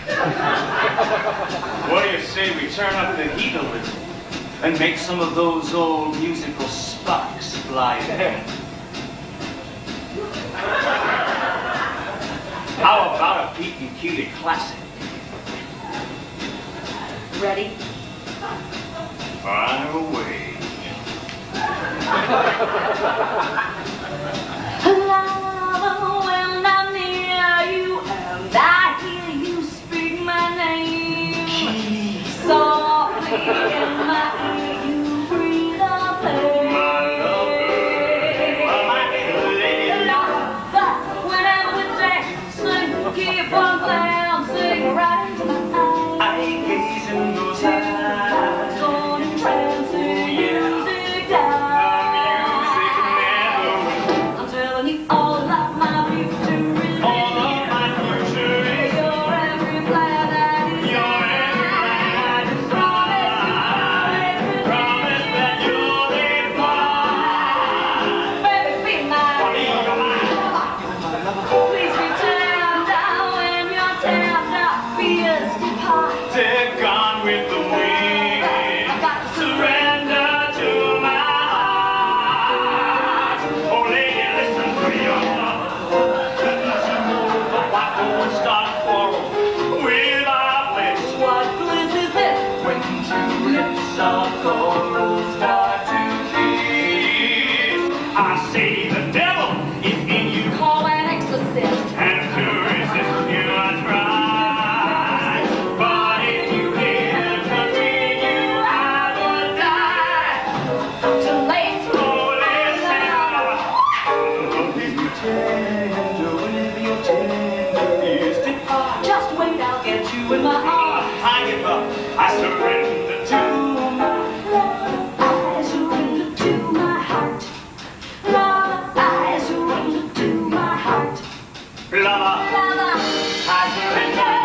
What do you say we turn up the heat a little and make some of those old musical sparks fly again? How about a Pete and Cutie classic? Ready? Fire away. Love, when I'm near you and I hear you speak my name. Softly in my ear you breathe a pain. My lover, my lady. Love, whenever we dance, keep on glancing right into my eyes. I gaze in those eyes. So entrancing, music down. I'm telling you all of my future is All of my future is your every plan that is your every promise that you'll be mine. baby, be mine. You're mine. Please be tender when your tender fears depart. Take on with the wind. Surrender to my heart. Oh, lady, listen to your love. Why go and start a quarrel with our bliss? What bliss is this? When two lips of gold start to kiss, I say the devil is in you, Call an exorcist. and to resist you I try. But if you dare between you, I would die. Too late. Oh, listen, if you tender, with your tender ears depart. Just wait, I'll get you in my arms. I give up, I surrender to my Love, I surrender to my heart. Love, I surrender to my heart. lover. Lover, I surrender.